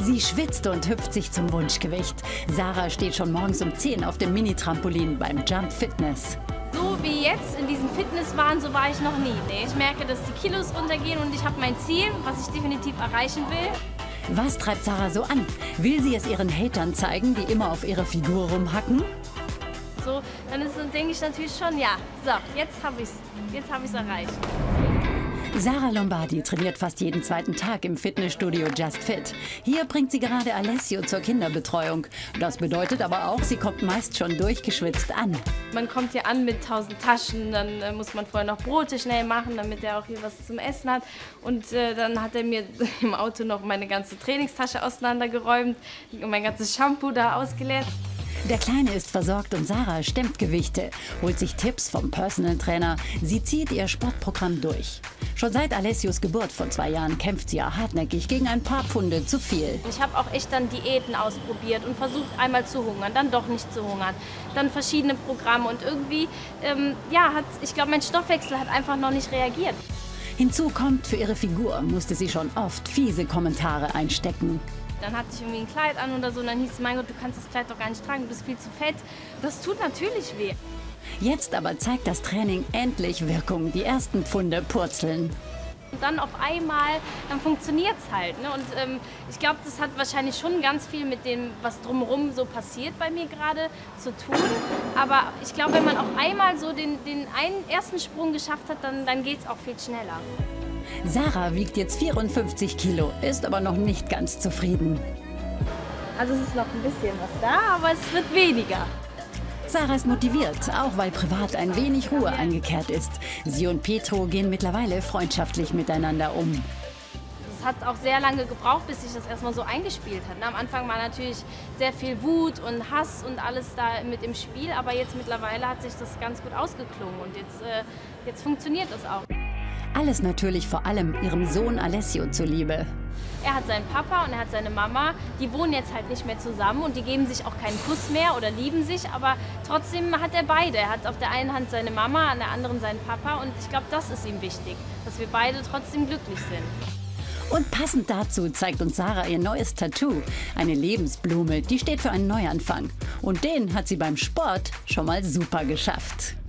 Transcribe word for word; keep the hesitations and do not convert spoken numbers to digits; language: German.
Sie schwitzt und hüpft sich zum Wunschgewicht. Sarah steht schon morgens um zehn auf dem Mini-Trampolin beim Jump Fitness. So wie jetzt in diesem Fitnesswahn, so war ich noch nie. Nee, ich merke, dass die Kilos runtergehen und ich habe mein Ziel, was ich definitiv erreichen will. Was treibt Sarah so an? Will sie es ihren Hatern zeigen, die immer auf ihre Figur rumhacken? So, dann ist, denke ich natürlich schon, ja, so, jetzt habe ich es, jetzt habe ich es erreicht. Sarah Lombardi trainiert fast jeden zweiten Tag im Fitnessstudio Just Fit. Hier bringt sie gerade Alessio zur Kinderbetreuung. Das bedeutet aber auch, sie kommt meist schon durchgeschwitzt an. Man kommt hier an mit tausend Taschen, dann äh, muss man vorher noch Brote schnell machen, damit er auch hier was zum Essen hat. Und äh, dann hat er mir im Auto noch meine ganze Trainingstasche auseinandergeräumt und mein ganzes Shampoo da ausgeleert. Der Kleine ist versorgt und Sarah stemmt Gewichte, holt sich Tipps vom Personal Trainer. Sie zieht ihr Sportprogramm durch. Schon seit Alessios Geburt vor zwei Jahren kämpft sie ja hartnäckig gegen ein paar Pfunde zu viel. Ich habe auch echt dann Diäten ausprobiert und versucht einmal zu hungern, dann doch nicht zu hungern. Dann verschiedene Programme und irgendwie, ähm, ja, hat, ich glaube, mein Stoffwechsel hat einfach noch nicht reagiert. Hinzu kommt, für ihre Figur musste sie schon oft fiese Kommentare einstecken. Dann hatte ich irgendwie ein Kleid an oder so und dann hieß es, mein Gott, du kannst das Kleid doch gar nicht tragen, du bist viel zu fett. Das tut natürlich weh. Jetzt aber zeigt das Training endlich Wirkung. Die ersten Pfunde purzeln. Und dann auf einmal, dann funktioniert es halt. Ne? Und ähm, ich glaube, das hat wahrscheinlich schon ganz viel mit dem, was drumherum so passiert bei mir gerade, zu tun. Aber ich glaube, wenn man auf einmal so den, den einen ersten Sprung geschafft hat, dann, dann geht es auch viel schneller. Sarah wiegt jetzt vierundfünfzig Kilo, ist aber noch nicht ganz zufrieden. Also es ist noch ein bisschen was da, aber es wird weniger. Sarah ist motiviert, auch weil privat ein wenig Ruhe eingekehrt ist. Sie und Petro gehen mittlerweile freundschaftlich miteinander um. Es hat auch sehr lange gebraucht, bis sich das erstmal so eingespielt hat. Am Anfang war natürlich sehr viel Wut und Hass und alles da mit im Spiel, aber jetzt mittlerweile hat sich das ganz gut ausgeklungen und jetzt, äh, jetzt funktioniert es auch. Alles natürlich vor allem ihrem Sohn Alessio zuliebe. Er hat seinen Papa und er hat seine Mama, die wohnen jetzt halt nicht mehr zusammen und die geben sich auch keinen Kuss mehr oder lieben sich, aber trotzdem hat er beide. Er hat auf der einen Hand seine Mama, an der anderen seinen Papa und ich glaube, das ist ihm wichtig, dass wir beide trotzdem glücklich sind. Und passend dazu zeigt uns Sarah ihr neues Tattoo, eine Lebensblume, die steht für einen Neuanfang. Und den hat sie beim Sport schon mal super geschafft.